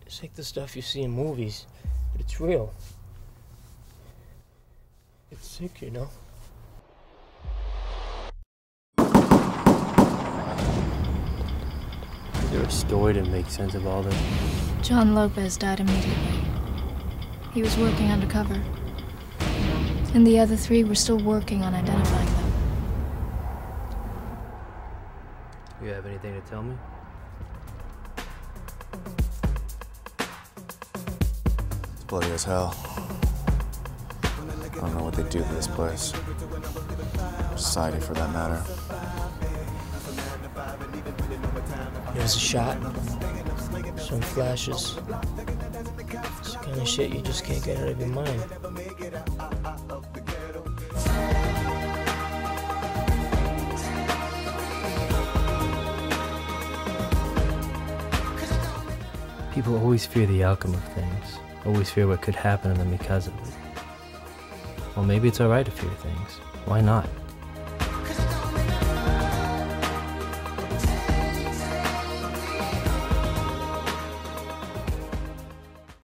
It's like the stuff you see in movies, but it's real. It's sick, you know? Is there a story to make sense of all this? John Lopez died immediately. He was working undercover. And the other three were still working on identifying them. You have anything to tell me? It's bloody as hell. I don't know what they do to this place. Society, for that matter. There's a shot, some flashes. It's the kind of shit you just can't get out of your mind. People always fear the outcome of things, always fear what could happen to them because of it. Well, maybe it's alright to fear things. Why not?